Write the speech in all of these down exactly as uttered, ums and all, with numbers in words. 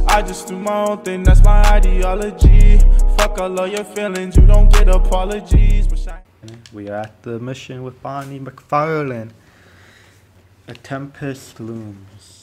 I just do my own thing, that's my ideology. Fuck all of your feelings, you don't get apologies. We are at the mission with Bonnie McFarlane. A tempest looms.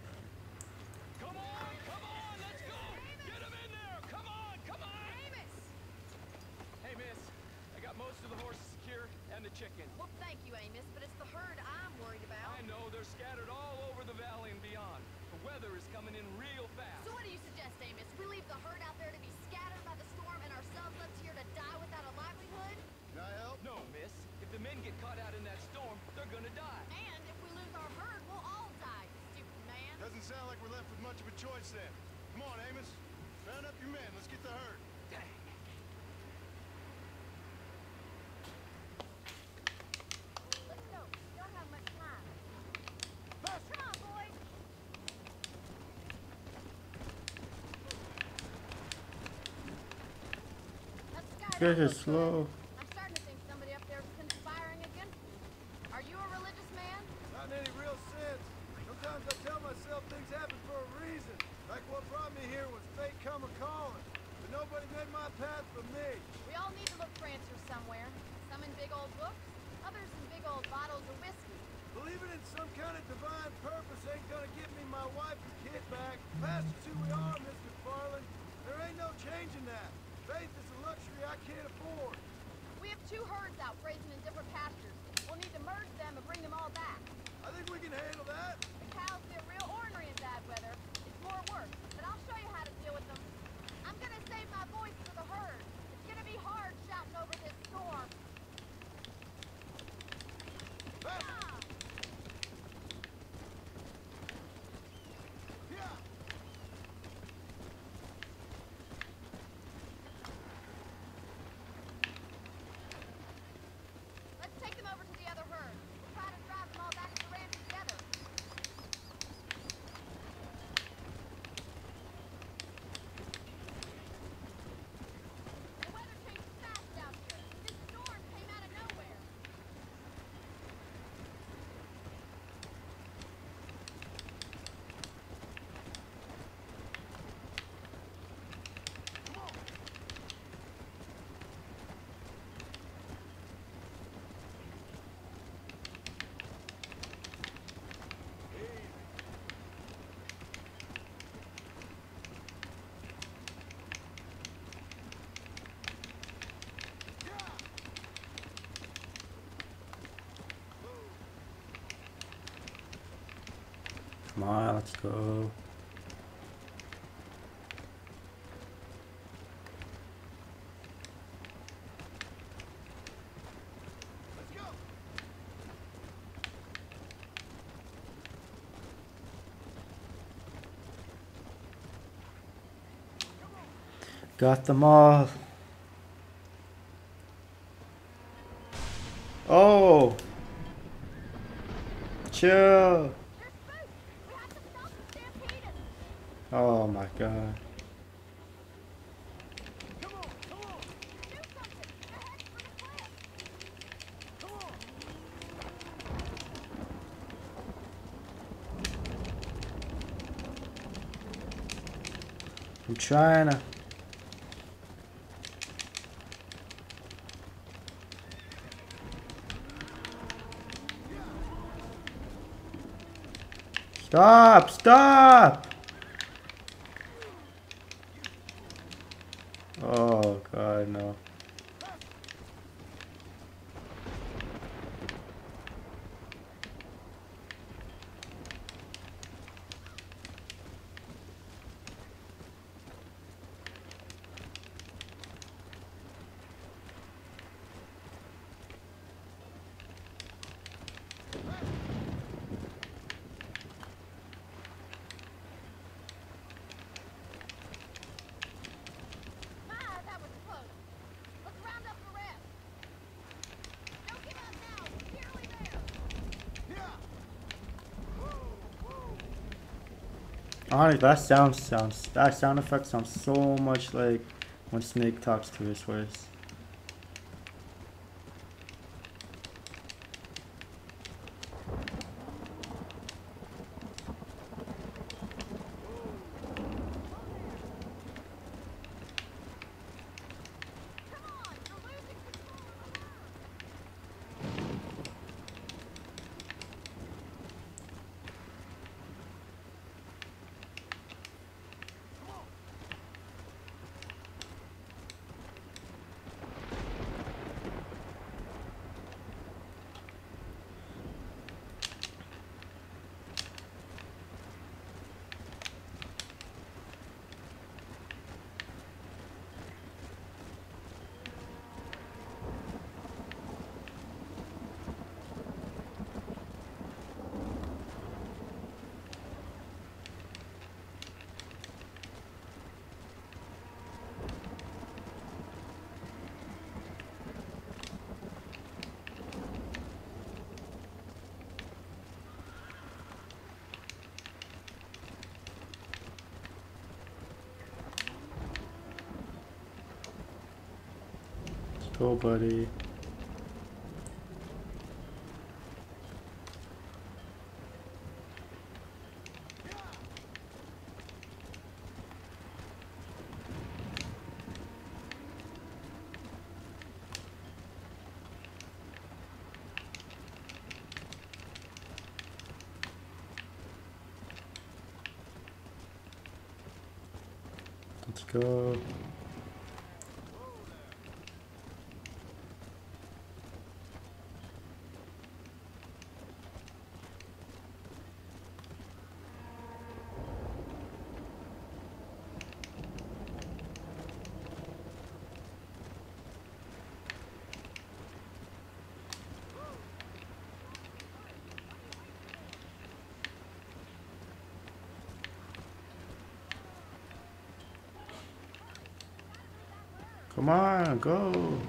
Sound like we're left with much of a choice then. Come on, Amos. Round up your men. Let's get the herd. Dang. Let's go. We don't have much time. Fast. Come on, boys. This is slow. I'm starting to think somebody up there is conspiring against me. Are you a religious man? Not in any real sense. Sometimes I tell myself things happen for a reason. Like what brought me here was fate come a-calling. But nobody made my path for me. We all need to look for answers somewhere. Some in big old books, others in big old bottles of whiskey. Believing in some kind of divine purpose ain't gonna give me my wife and kid back. Pastors who we are, Mister McFarlane. There ain't no changing that. Faith is a luxury I can't afford. We have two herds out grazing in different pastures. We'll need to merge them and bring them all back. I think we can handle that. The cows get real ornery in bad weather. It's more work, but I'll show you how to deal with them. I'm gonna save my voice for the herd. It's gonna be hard shouting over this storm. Ah! Yeah. Let's take them over to the other herd. We'll try to drive them all back to the ranch together. The weather changes fast out here. This storm came out of nowhere. Come on, let's go. Let's go. Got them all. Oh! Chill! Oh my god. Come on, come on. Do something! They're heading for the cliff! Come on. I'm trying to. Stop! Stop! Oh god, no. My, that was close. Let's round up the rest. Don't give up now. We're nearly there. Yeah. Whoa, whoa. Honestly, that sound sounds that sound effect sounds so much like when Snake talks to his horse. Come go, buddy. Let's go. Come on, go.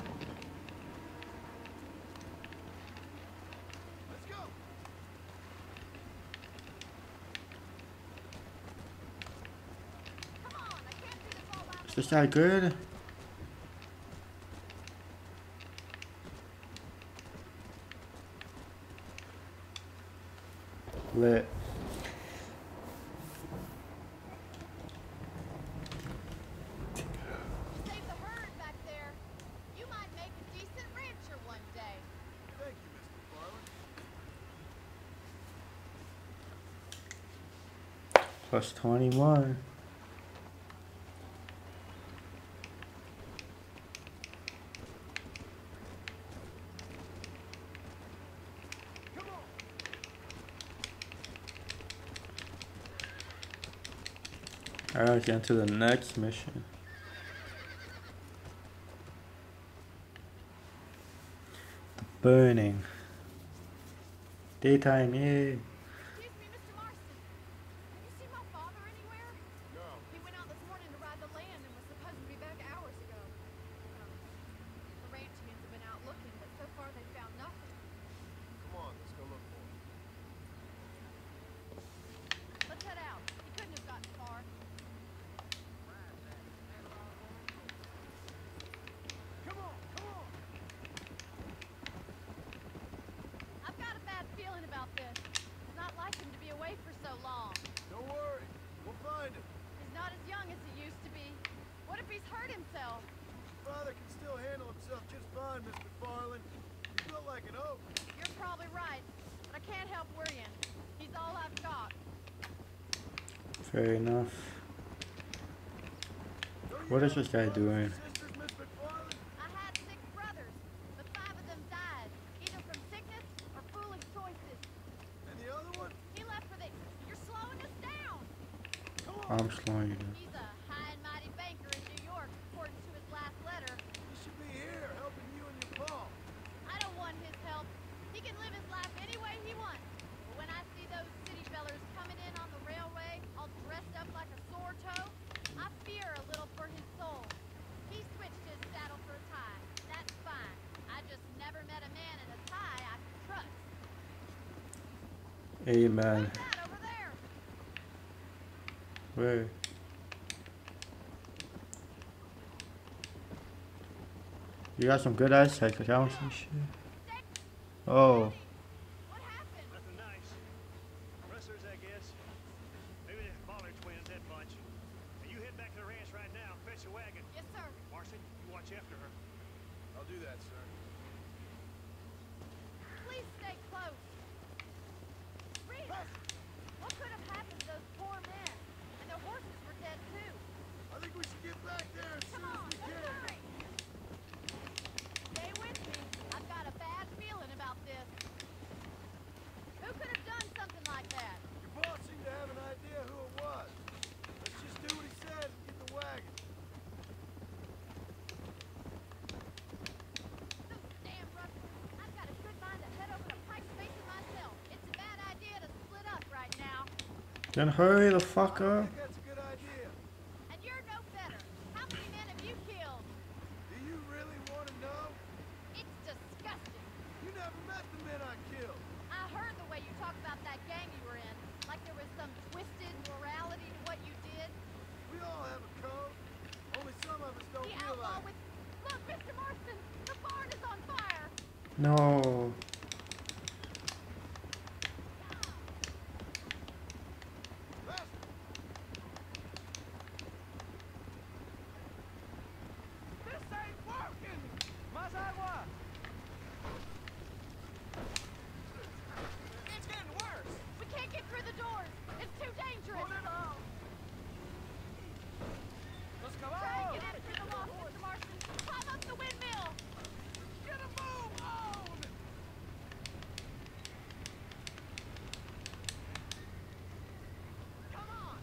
Let's go. Come on, I can't do this all by Is this that good? Lit. Save the herd back there. You might make a decent rancher one day. Thank you, Mister Farland. Plus twenty-one. Come on. Alright, get into the next mission. The burning. Daytime, yeah. Excuse me, Mister Marston. Have you seen my father anywhere? No. He went out this morning to ride the land and was supposed to be back hours ago. Um, the ranch hands have been out looking, but so far they found nothing. Come on, let's go look for him. Let's head out. He couldn't have gotten far. Come on, come on. I've got a bad feeling about this. It's not like him to be away for so long. Don't worry. We'll find him. He's not as young as he used to be. What if he's hurt himself? Father can still handle himself just fine, Mister Farland. He's built like an oak. You're probably right, but I can't help worrying. He's all I've got. Fair enough. Don't you What is have this guy brothers doing? and sisters, Mister Farland? I had six brothers, but five of them died, either from sickness or foolish choices. And the other one? He left for the... You're slowing us down! Come on. I'm slowing you down. He's a high and mighty banker in New York, according to his last letter. He should be here helping you and your pa. I don't want his help. He can live his life any way he wants. But when I see those city fellers coming in on the railway, all dressed up like a sore toe, I fear a little for his soul. He switched his saddle for a tie. That's fine. I just never met a man in a tie I could trust. Amen. Who's that over there? Where? You got some good eyesight, cause I don't see shit. Oh. What happened? Nothing nice. Rustlers, I guess. Maybe the Pollard twins, that bunch. Now you head back to the ranch right now. Fetch a wagon. Yes, sir. Marcy, you watch after her. I'll do that, sir. Please stay close. Rita, what could have happened to those poor men? And their horses were dead too. I think we should get back there as Come soon on, as we let's can. hurry. Stay with me. I've got a bad feeling about this. Who could have done something like that? Your boss seemed to have an idea who it was. Let's just do what he said and get the wagon. Those damn rustlers. I've got a good mind to head over to Pike's Basin myself. It's a bad idea to split up right now. Then hurry the fuck I up. think that's a good idea. And you're no better. How many men have you killed? Do you really want to know? It's disgusting. You never met the men I killed. I heard the way you talk about that gang you were in. Like there was some twisted morality to what you did. We all have a code. Only some of us don't The realize. outlaw with... Look, Mister Marston! The No. This ain't working! Más agua! It's getting worse! We can't get through the doors. It's too dangerous. Put it out! Let's go Try and out! get in through the lock, Mister Marston. Climb up the windmill. Get a move on! Come on!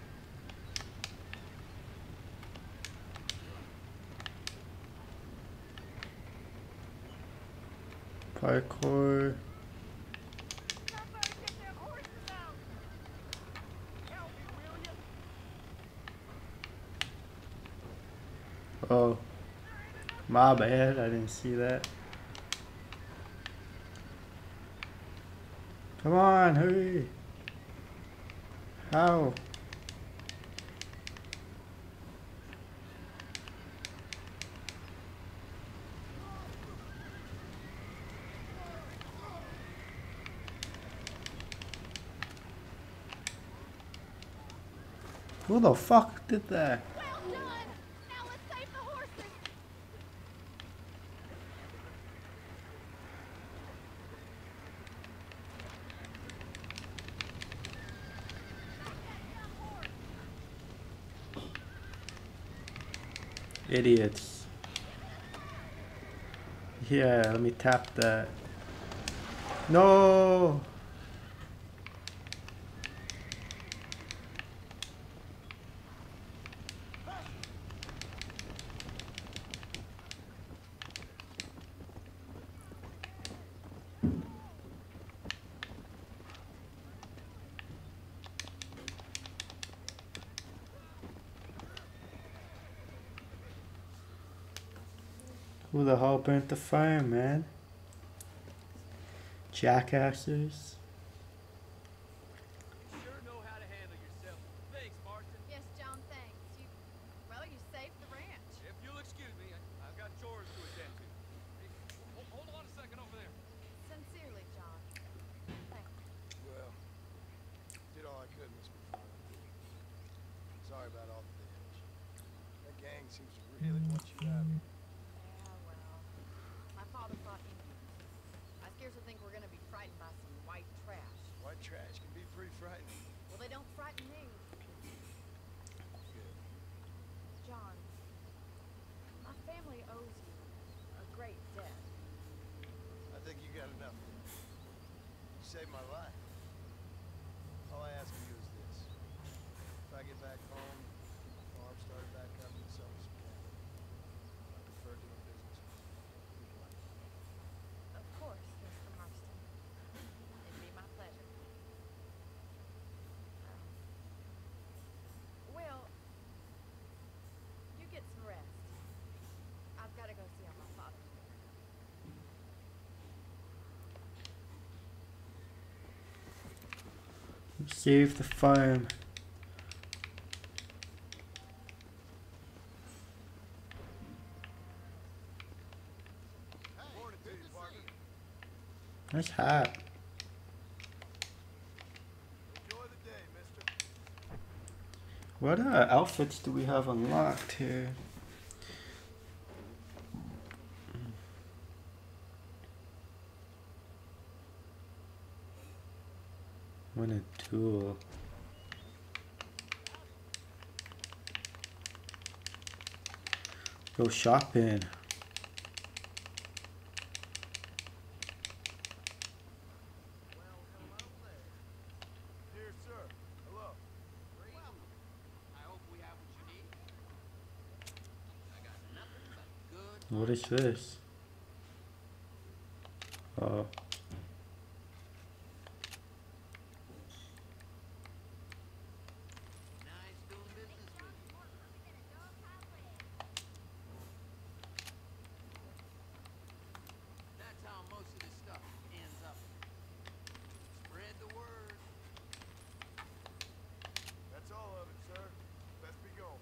Parkour. Somebody get them horses out! Help me, will you? Oh. My bad, I didn't see that. Come on, hurry. How? Who the fuck did that? Well done. Now let's save the horses. Idiots. Yeah, let me tap that. No! Who the hell burnt the fire, man? Jackasses. Sure know how to handle yourself. Thanks, Marston. Yes, John, thanks. You, well, you saved the ranch. If you'll excuse me, I, I've got chores to attend to. Hey, hold, hold on a second over there. Sincerely, John. Thanks. Well, did all I could, Miss McFarland. Sorry about all the damage. That gang seems to really want you out here. Yeah, well, my father fought Indians. I scarcely think we're gonna be frightened by some white trash. White trash can be pretty frightening. Well, they don't frighten me. Good. John, my family owes you a great debt. I think you got enough. You saved my life. All I ask of you is this. If I get back home, the farm started back up and so is cattle. I prefer doing business with people like you. Of course, Mister Marston. It'd be my pleasure. Um, well, you get some rest. I've got to go see how my father's doing. Save the farm. Morning to you, Parker. Nice hat. Enjoy the day, mister. What uh, outfits do we have unlocked here? What a tool. Go shopping. Dear sir, hello. I hope we have what you need. I got nothing but good. What is this? Oh. Nice doing business with you. That's how most of this stuff ends up. Spread the word. That's all of it, sir. Best be going.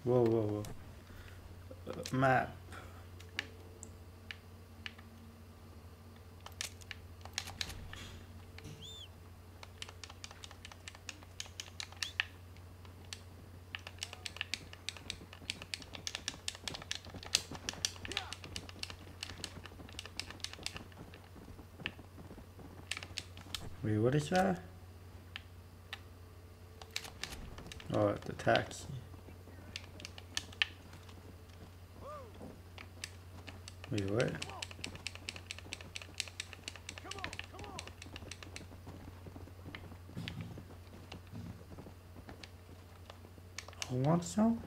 Whoa, whoa, whoa. Uh, map. Wait, what is that? Oh, the taxi. Wait, what? Who wants some?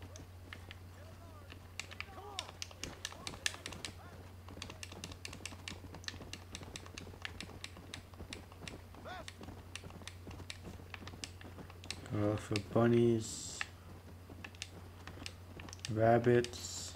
Go for bunnies, rabbits.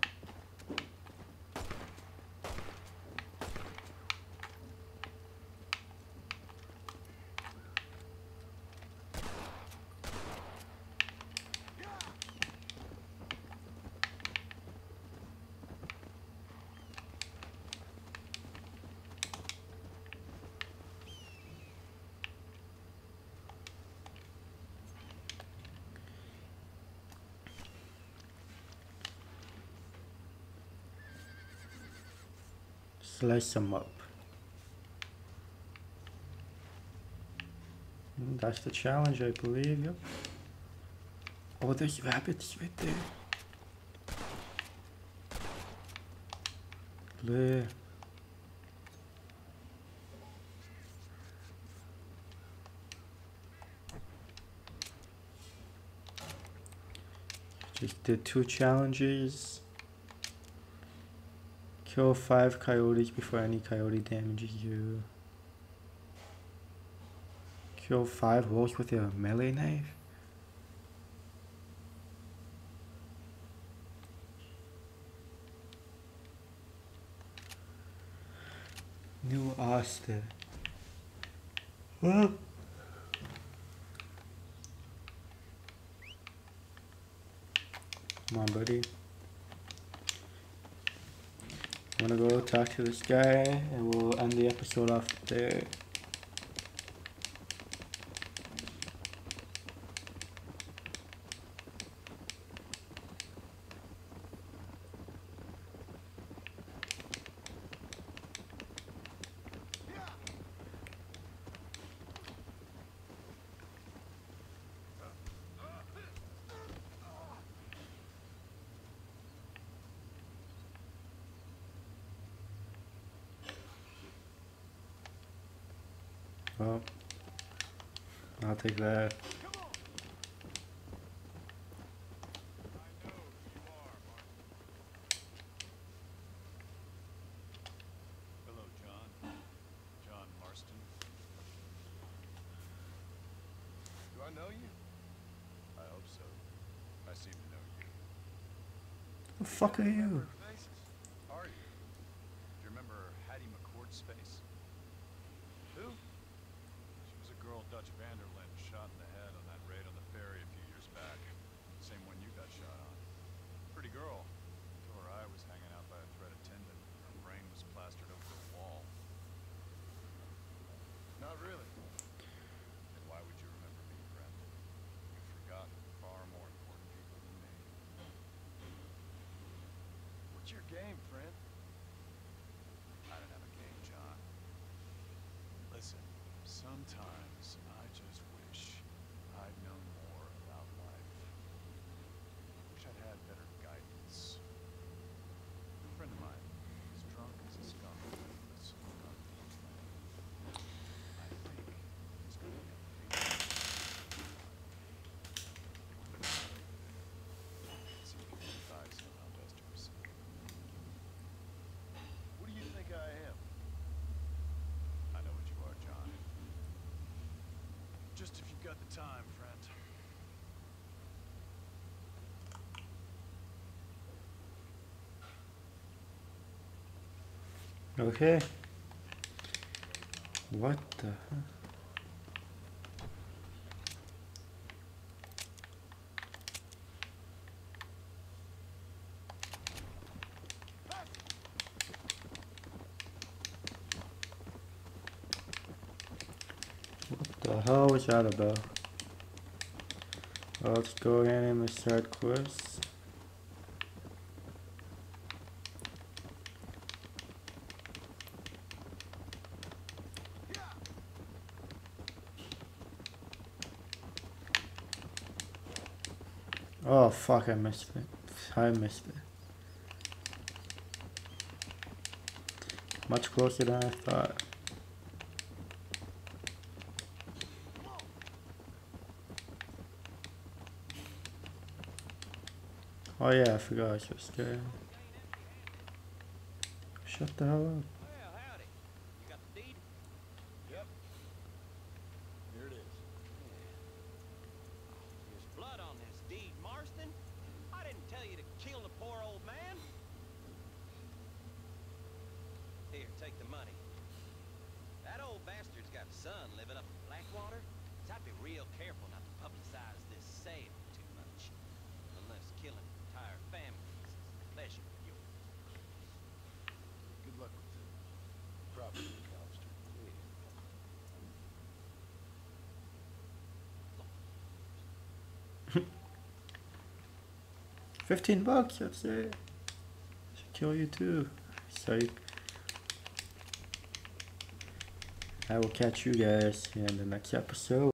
Slice them up. Mm, That's the challenge, I believe. Yep. Oh, there's rabbits right there. Bleh. Just did two challenges. Kill five coyotes before any coyote damages you. Kill five wolves with your melee knife. New Austin. Well. Come on, buddy. I'm gonna go talk to this guy and we'll end the episode off there. Well, I'll take that. Hello, John. John Marston. Do I know you? I hope so. I seem to know you. The fuck are you? Faces. Are you? Do you remember Hattie McCourt's face? Who? She was a girl Dutch Vanderlyn shot in the head on that raid on the ferry a few years back. Same one you got shot on. Pretty girl. Till her eye was hanging out by a thread of tendon. Her brain was plastered over a wall. Not really. Then why would you remember me, friend? You've forgotten far more important people than me. What's your game, friend? I don't have a game, John. Listen, sometimes I just wish I'd known more about life. Wish I'd had better guidance. A friend of mine is drunk as a skunk. Lives on the land. I think he's going to get paid. See if you can advise him how best to proceed. What do you think I am? I know what you are, John. Just if you've got the time, friend. Okay. What the hell? The hell was that about? Well, let's go ahead and start quest. Oh fuck, I missed it. I missed it. Much closer than I thought. Oh yeah, I forgot I was just there. Shut the hell up. Well, howdy. You got the deed? Yep. Here it is. There's blood on this deed, Marston. I didn't tell you to kill the poor old man. Here, take the money. That old bastard's got a son living up in Blackwater, so I'd be real careful not to publicize this sale too much. Unless killing an entire family is a pleasure of yours. Good luck with it. Property, McAllister. Fifteen bucks, that's it. Should kill you too. Psych. I will catch you guys in the next episode.